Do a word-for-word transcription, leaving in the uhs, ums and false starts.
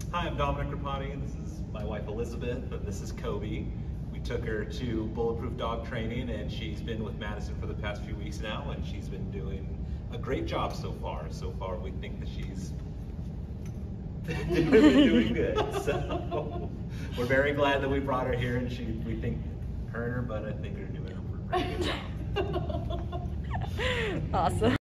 Hi, I'm Dominic Rapani, and this is my wife Elizabeth, and this is Kobe. We took her to Bulletproof Dog Training, and she's been with Madison for the past few weeks now, and she's been doing a great job so far. So far, we think that she's been doing good. So we're very glad that we brought her here, and she, we think her and her butt, I think, are doing a pretty good job. Awesome.